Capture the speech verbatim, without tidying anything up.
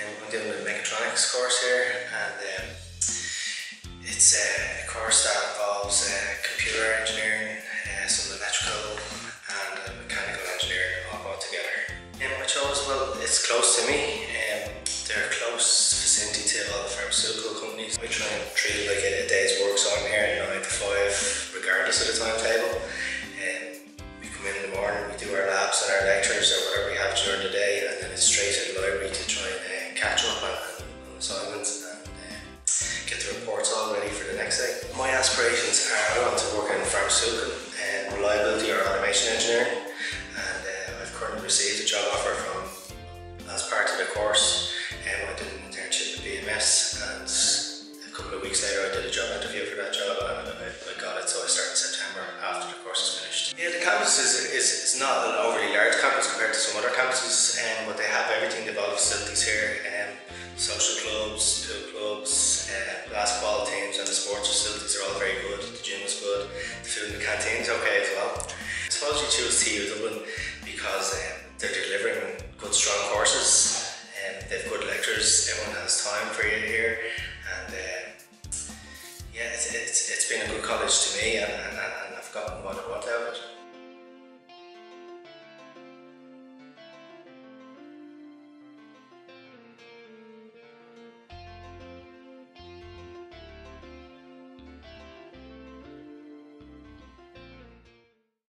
Um, I'm doing a mechatronics course here, and um, it's uh, a course that involves uh, computer engineering, uh, some electrical and uh, mechanical engineering all brought together. Um, I chose, well, it's close to me. Um, they're close vicinity to all the pharmaceutical companies. We try and treat it like a, a day's work, so I'm here nine to five regardless of the timetable. Um, we come in in the morning, we do our labs and our lectures or whatever we have during the day, and then it's straight to the library to try and uh, catch up on, on assignments and uh, get the reports all ready for the next day. My aspirations are I want to work in pharmaceutical and reliability or automation engineering, and uh, I've currently received a job offer from as part of the course. Um, I did an internship at B M S, and a couple of weeks later I did a job interview for that job, and I, I got it, so I started in September after the course is finished. Yeah, the campus is, is, is not an overly large campus compared to some other campuses, um, but they have everything, they've all the facilities here, um, social clubs, pool clubs, uh, basketball teams, and the sports facilities are all very good. The gym is good, the food in the canteen is okay as well. I suppose you choose T U Dublin because um, they're delivering good strong courses, and um, they've good lectures, everyone has